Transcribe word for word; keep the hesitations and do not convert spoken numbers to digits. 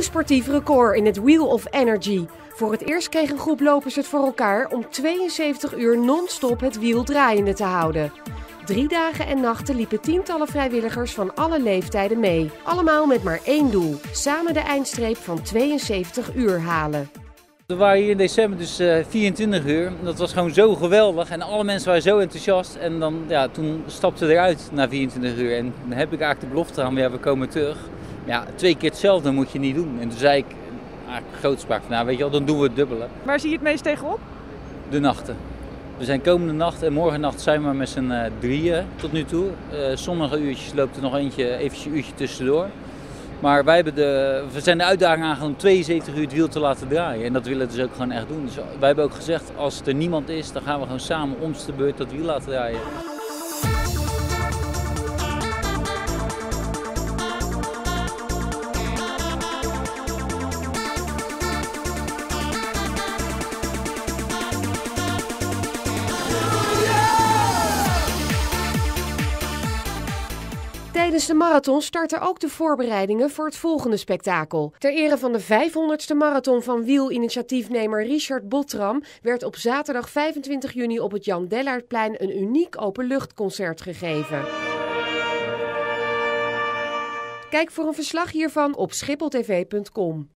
sportief record in het Wheel of Energy. Voor het eerst kreeg een groep lopers het voor elkaar om tweeënzeventig uur non-stop het wiel draaiende te houden. Drie dagen en nachten liepen tientallen vrijwilligers van alle leeftijden mee. Allemaal met maar één doel: samen de eindstreep van tweeënzeventig uur halen. We waren hier in december dus uh, vierentwintig uur. Dat was gewoon zo geweldig en alle mensen waren zo enthousiast. En dan, ja, toen stapten we eruit na vierentwintig uur. En dan heb ik eigenlijk de belofte aan, ja, we komen terug. Maar ja, twee keer hetzelfde moet je niet doen. En toen zei ik eigenlijk grootspraak van, nou weet je wel, dan doen we het dubbele. Waar zie je het meest tegenop? De nachten. We zijn komende nacht en morgennacht zijn we met z'n uh, drieën tot nu toe. Uh, sommige uurtjes loopt er nog eentje, eventjes een uurtje tussendoor. Maar wij hebben de, we zijn de uitdaging aangegaan om tweeënzeventig uur het wiel te laten draaien. En dat willen we dus ook gewoon echt doen. Dus wij hebben ook gezegd, als er niemand is, dan gaan we gewoon samen om de beurt dat wiel laten draaien. Tijdens de marathon starten ook de voorbereidingen voor het volgende spektakel. Ter ere van de vijfhonderdste marathon van wielinitiatiefnemer Richard Botram werd op zaterdag vijfentwintig juni op het Jan Dellaertplein een uniek openluchtconcert gegeven. Kijk voor een verslag hiervan op schiphol t v punt com.